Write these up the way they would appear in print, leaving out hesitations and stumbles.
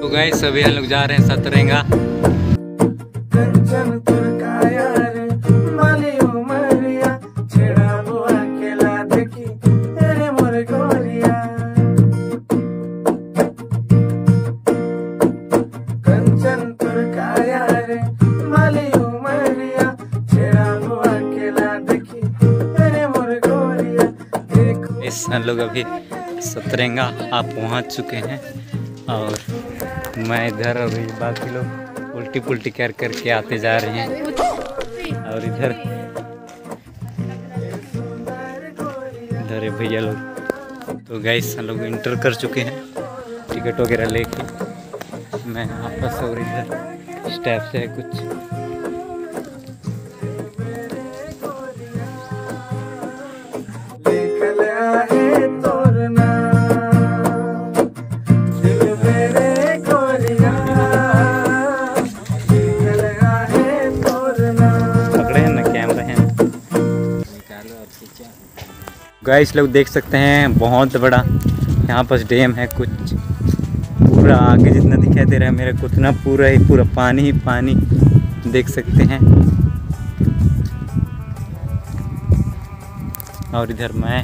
तो गाइस अभी हम लोग जा रहे हैं सतरंगा। हम लोग अभी सतरंगा आप पहुंच चुके हैं और मैं इधर अभी बाकी लोग उल्टी पुल्टी कर करके आते जा रहे हैं और इधर भैया लोग। तो गाइस हम लोग इंटर कर चुके हैं टिकट वगैरह लेके। मैं आपस और इधर स्टेप से कुछ गाइस लोग देख सकते हैं बहुत बड़ा यहाँ पर डैम है। कुछ पूरा आगे जितना दिखाई दे रहा है मेरे को उतना पूरा ही पूरा पानी ही पानी देख सकते हैं। और इधर मैं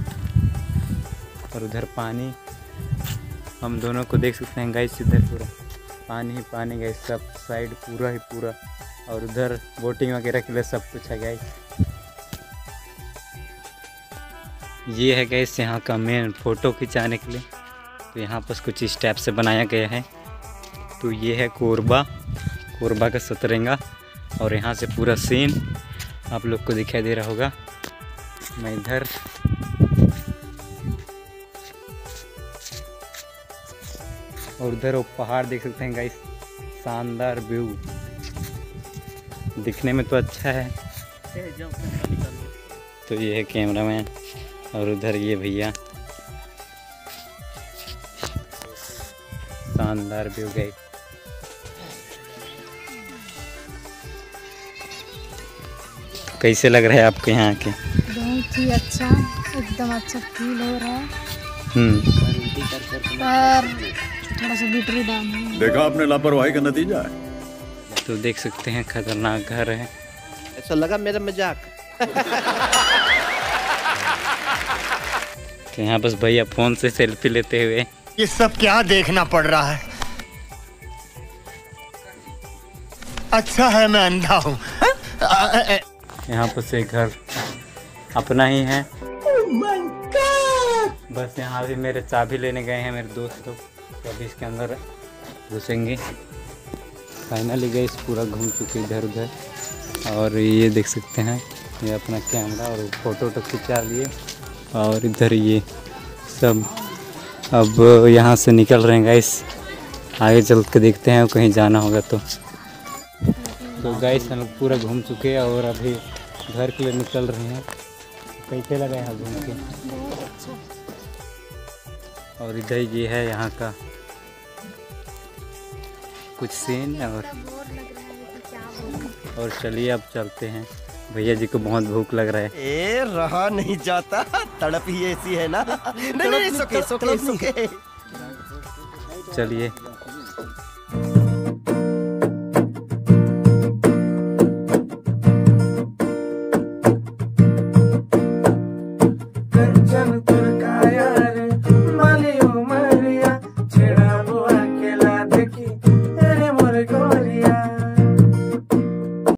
और उधर पानी हम दोनों को देख सकते हैं गाइस। इधर पूरा पानी ही पानी गाइस, सब साइड पूरा ही पूरा। और उधर बोटिंग वगैरह के लिए सब कुछ है गाइस। ये है गाइस यहाँ का मेन फ़ोटो खिंचाने के लिए। तो यहाँ पर कुछ स्टेप से बनाया गया है। तो ये है कोरबा का सतरंगा और यहाँ से पूरा सीन आप लोग को दिखाई दे रहा होगा। मैं इधर और उधर वो पहाड़ देख सकते हैं गाइस, शानदार व्यू। दिखने में तो अच्छा है। तो ये है कैमरामैन और उधर ये भैया, शानदार व्यू गाइस। कैसे लग रहा है आपको यहाँ के? बहुत ही अच्छा, एकदम अच्छा फील हो रहा है। पर थोड़ा सा बैटरी डाउन है। देखा आपने लापरवाही का नतीजा है। तो देख सकते हैं खतरनाक घर है। ऐसा लगा मेरा मजाक। तो यहाँ बस भैया फोन से सेल्फी लेते हुए। ये सब क्या देखना पड़ रहा है? अच्छा है मैं अंधा हूँ। यहाँ पर से घर अपना ही है। बस यहाँ भी मेरे चाबी लेने गए हैं मेरे दोस्त लोग, तो अभी इसके अंदर घुसेंगे। फाइनली गए, इस पूरा घूम चुके इधर उधर। और ये देख सकते हैं ये अपना कैमरा और फ़ोटो खिंचा लिए। और इधर ये सब अब यहाँ से निकल रहे हैं गाइस। आगे चल के देखते हैं कहीं जाना होगा तो गाइस हम लोग पूरा घूम चुके हैं और अभी घर के लिए निकल रहे हैं। कैसे लगा यहाँ घूम के? और इधर ये है यहाँ का कुछ सीन। और चलिए अब चलते हैं। भैया जी को बहुत भूख लग रहा है। ए रहा नहीं जाता, तड़प ही ऐसी है ना। नहीं, सुके। चलिए कंचन